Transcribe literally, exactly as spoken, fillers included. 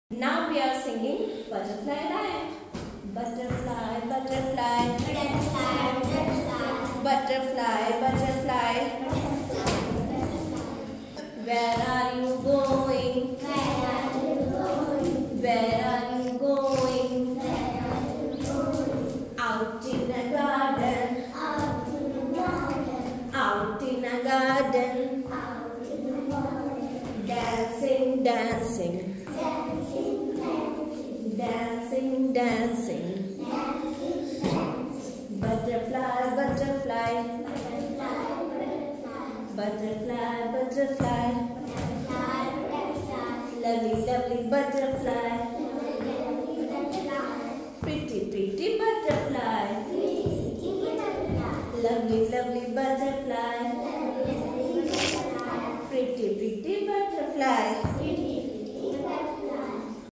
Now we are singing Butterfly Rhyme. Butterfly, butterfly, Butterfly, butterfly, butterfly, butterfly. Where are you going? where are you going? Where are you going? Where are you going? Out in a garden, Out in the garden, out in a garden. out in the garden, Dancing, dancing, dancing, dancing, dancing, dancing. dancing, dancing. Butterfly, butterfly, Butterfly, butterfly, butterfly, butterfly. butterfly, butterfly, Lovely, lovely butterfly. lovely, butterfly, Pretty, pretty butterfly. pretty, pretty butterfly, Lovely, lovely butterfly.